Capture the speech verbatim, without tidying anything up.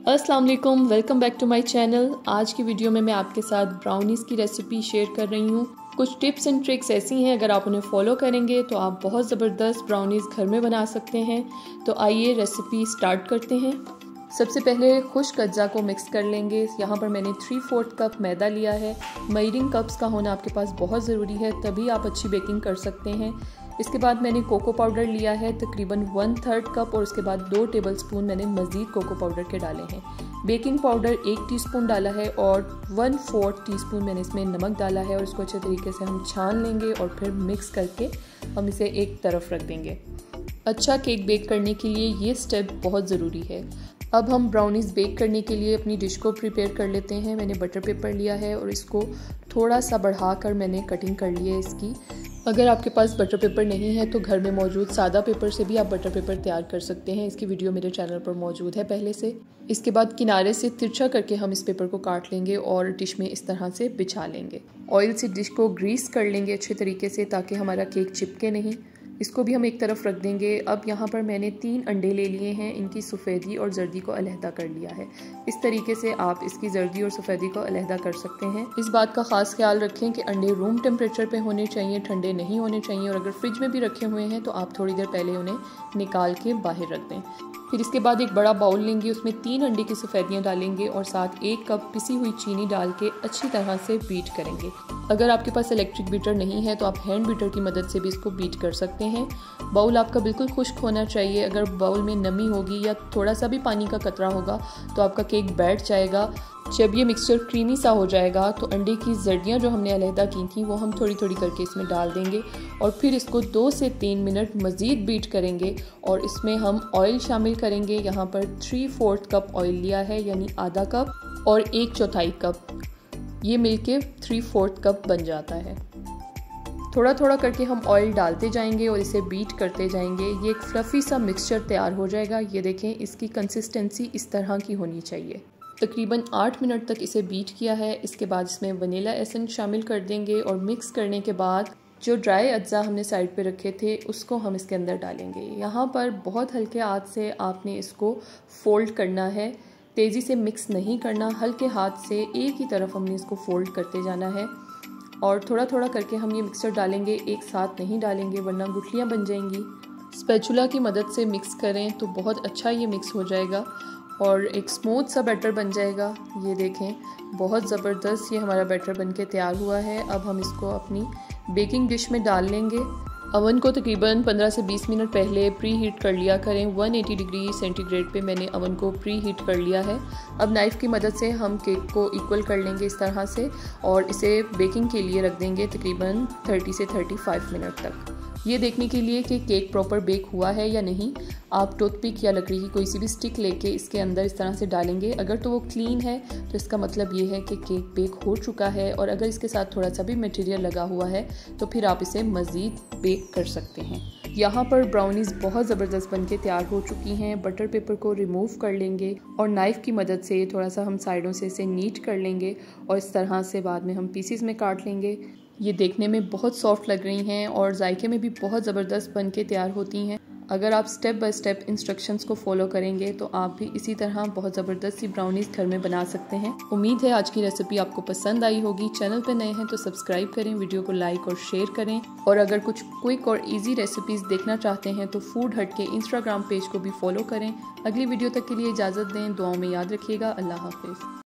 अस्सलाम वालेकुम, welcome back to my channel. आज की वीडियो में मैं आपके साथ ब्राउनीज़ की रेसिपी शेयर कर रही हूँ। कुछ टिप्स एंड ट्रिक्स ऐसी हैं, अगर आप उन्हें फॉलो करेंगे तो आप बहुत ज़बरदस्त ब्राउनीज़ घर में बना सकते हैं। तो आइए रेसिपी स्टार्ट करते हैं। सबसे पहले खुश्क अज्जा को मिक्स कर लेंगे। यहाँ पर मैंने थ्री फोर्थ कप मैदा लिया है। मेजरिंग कप्स का होना आपके पास बहुत ज़रूरी है, तभी आप अच्छी बेकिंग कर सकते हैं। इसके बाद मैंने कोको पाउडर लिया है तकरीबन वन थर्ड कप, और उसके बाद दो टेबलस्पून मैंने मज़ीद कोको पाउडर के डाले हैं। बेकिंग पाउडर एक टीस्पून डाला है और वन फोर्थ टीस्पून मैंने इसमें नमक डाला है, और इसको अच्छे तरीके से हम छान लेंगे और फिर मिक्स करके हम इसे एक तरफ रख देंगे। अच्छा केक बेक करने के लिए ये स्टेप बहुत ज़रूरी है। अब हम ब्राउनीज़ बेक करने के लिए अपनी डिश को प्रिपेयर कर लेते हैं। मैंने बटर पेपर लिया है और इसको थोड़ा सा बढ़ाकर मैंने कटिंग कर ली है इसकी। अगर आपके पास बटर पेपर नहीं है तो घर में मौजूद सादा पेपर से भी आप बटर पेपर तैयार कर सकते हैं। इसकी वीडियो मेरे चैनल पर मौजूद है पहले से। इसके बाद किनारे से तिरछा करके हम इस पेपर को काट लेंगे और डिश में इस तरह से बिछा लेंगे। ऑयल से डिश को ग्रीस कर लेंगे अच्छे तरीके से, ताकि हमारा केक चिपके नहीं। इसको भी हम एक तरफ रख देंगे। अब यहाँ पर मैंने तीन अंडे ले लिए हैं, इनकी सफ़ेदी और जर्दी को अलहदा कर लिया है। इस तरीके से आप इसकी जर्दी और सफ़ेदी को अलहदा कर सकते हैं। इस बात का ख़ास ख्याल रखें कि अंडे रूम टेम्परेचर पे होने चाहिए, ठंडे नहीं होने चाहिए। और अगर फ्रिज में भी रखे हुए हैं तो आप थोड़ी देर पहले उन्हें निकाल के बाहर रख दें। फिर इसके बाद एक बड़ा बाउल लेंगे, उसमें तीन अंडे की सफ़ेदियाँ डालेंगे और साथ एक कप पिसी हुई चीनी डाल के अच्छी तरह से बीट करेंगे। अगर आपके पास इलेक्ट्रिक बीटर नहीं है तो आप हैंड बीटर की मदद से भी इसको बीट कर सकते हैं। बाउल आपका बिल्कुल खुश्क होना चाहिए। अगर बाउल में नमी होगी या थोड़ा सा भी पानी का कतरा होगा तो आपका केक बैठ जाएगा। जब ये मिक्सचर क्रीमी सा हो जाएगा तो अंडे की जर्दियाँ जो हमने अलहदा की थी वो हम थोड़ी थोड़ी करके इसमें डाल देंगे और फिर इसको दो से तीन मिनट मज़ीद बीट करेंगे। और इसमें हम ऑयल शामिल करेंगे। यहाँ पर थ्री फोर्थ कप ऑयल लिया है, यानी आधा कप और एक चौथाई कप, ये मिलके थ्री फोर्थ कप बन जाता है। थोड़ा थोड़ा करके हम ऑयल डालते जाएंगे और इसे बीट करते जाएंगे। ये एक फ्लफ़ी सा मिक्सचर तैयार हो जाएगा। ये देखें, इसकी कंसिस्टेंसी इस तरह की होनी चाहिए। तकरीबन आठ मिनट तक इसे बीट किया है। इसके बाद इसमें वनीला एसेंस शामिल कर देंगे और मिक्स करने के बाद जो ड्राई अज्जा हमने साइड पे रखे थे उसको हम इसके अंदर डालेंगे। यहाँ पर बहुत हल्के हाथ से आपने इसको फोल्ड करना है, तेज़ी से मिक्स नहीं करना। हल्के हाथ से एक ही तरफ हमने इसको फोल्ड करते जाना है और थोड़ा थोड़ा करके हम ये मिक्सचर डालेंगे, एक साथ नहीं डालेंगे वरना गुठलियाँ बन जाएंगी। स्पैचुला की मदद से मिक्स करें तो बहुत अच्छा ये मिक्स हो जाएगा और एक स्मूथ सा बैटर बन जाएगा। ये देखें, बहुत ज़बरदस्त ये हमारा बैटर बन के तैयार हुआ है। अब हम इसको अपनी बेकिंग डिश में डाल लेंगे। अवन को तकरीबन पंद्रह से बीस मिनट पहले प्री हीट कर लिया करें। एक सौ अस्सी डिग्री सेंटीग्रेड पे मैंने अवन को प्री हीट कर लिया है। अब नाइफ़ की मदद से हम केक को इक्वल कर लेंगे इस तरह से और इसे बेकिंग के लिए रख देंगे तकरीबन तीस से पैंतीस मिनट तक। ये देखने के लिए कि केक प्रॉपर बेक हुआ है या नहीं, आप टूथपिक या लकड़ी की कोई सी भी स्टिक लेके इसके अंदर इस तरह से डालेंगे। अगर तो वो क्लीन है तो इसका मतलब ये है कि केक बेक हो चुका है, और अगर इसके साथ थोड़ा सा भी मटेरियल लगा हुआ है तो फिर आप इसे मज़ीद बेक कर सकते हैं। यहाँ पर ब्राउनीज़ बहुत ज़बरदस्त बन के तैयार हो चुकी हैं। बटर पेपर को रिमूव कर लेंगे और नाइफ़ की मदद से थोड़ा सा हम साइडों से इसे नीट कर लेंगे और इस तरह से बाद में हम पीसीज में काट लेंगे। ये देखने में बहुत सॉफ्ट लग रही हैं और जायके में भी बहुत ज़बरदस्त बन के तैयार होती हैं। अगर आप स्टेप बाय स्टेप इंस्ट्रक्शंस को फॉलो करेंगे तो आप भी इसी तरह बहुत ज़बरदस्त सी ब्राउनीज़ घर में बना सकते हैं। उम्मीद है आज की रेसिपी आपको पसंद आई होगी। चैनल पे नए हैं तो सब्सक्राइब करें, वीडियो को लाइक और शेयर करें। और अगर कुछ क्विक और ईजी रेसिपीज़ देखना चाहते हैं तो फूड हट के इंस्टाग्राम पेज को भी फॉलो करें। अगली वीडियो तक के लिए इजाज़त दें। दुआओं में याद रखिएगा। अल्लाह हाफिज़।